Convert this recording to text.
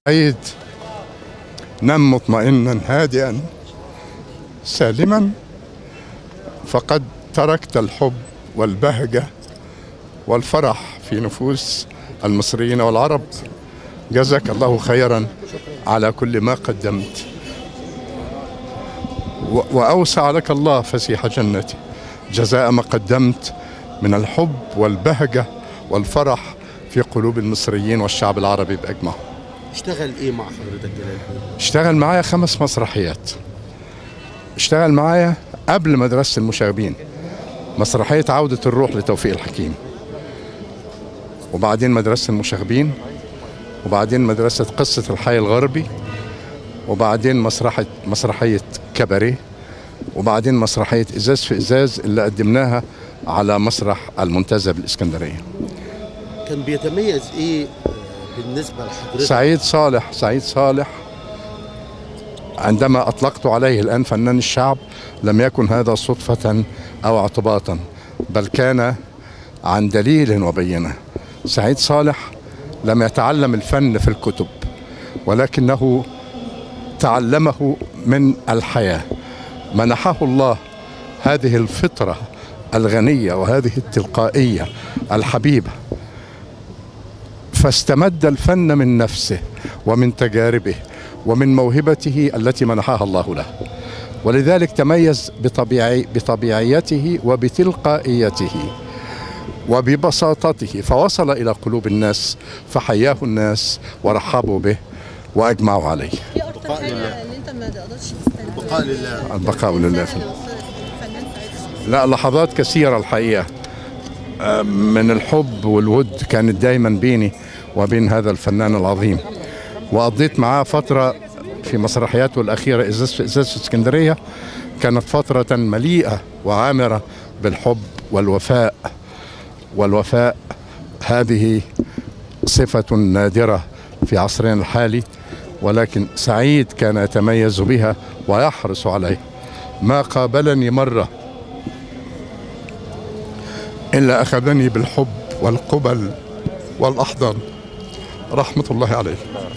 عيد نم مطمئنا هادئا سالما، فقد تركت الحب والبهجة والفرح في نفوس المصريين والعرب. جزاك الله خيرا على كل ما قدمت، وأوسع لك الله فسيح جنتي جزاء ما قدمت من الحب والبهجة والفرح في قلوب المصريين والشعب العربي بأجمعه. اشتغل ايه مع حضرتك جلال؟ اشتغل معايا 5 مسرحيات. اشتغل معايا قبل مدرسة المشاغبين مسرحية عودة الروح لتوفيق الحكيم، وبعدين مدرسة المشاغبين، وبعدين مدرسة قصة الحي الغربي، وبعدين مسرحية كباريه، وبعدين مسرحية إزاز في إزاز اللي قدمناها على مسرح المنتزه بالإسكندرية. كان بيتميز ايه بالنسبة لحضرتك؟ سعيد صالح عندما أطلقت عليه الآن فنان الشعب لم يكن هذا صدفة أو اعتباطا، بل كان عن دليل وبينة. سعيد صالح لم يتعلم الفن في الكتب، ولكنه تعلمه من الحياة. منحه الله هذه الفطرة الغنية وهذه التلقائية الحبيبة، فاستمد الفن من نفسه ومن تجاربه ومن موهبته التي منحها الله له، ولذلك تميز بطبيعيته وبتلقائيته وببساطته، فوصل إلى قلوب الناس فحياه الناس ورحبوا به وأجمعوا عليه. ايه اكتر حاجه اللي انت ما تقدرش تستناها؟ البقاء لله. البقاء لله. لا، لحظات كثيرة الحقيقة من الحب والود كانت دايما بيني وبين هذا الفنان العظيم، وقضيت معاه فترة في مسرحياته الأخيرة إزاز في إزاز في اسكندرية، كانت فترة مليئة وعامرة بالحب والوفاء هذه صفة نادرة في عصرنا الحالي، ولكن سعيد كان يتميز بها ويحرص عليه. ما قابلني مرة إلا أخذني بالحب والقبل والأحضان، رحمة الله عليه.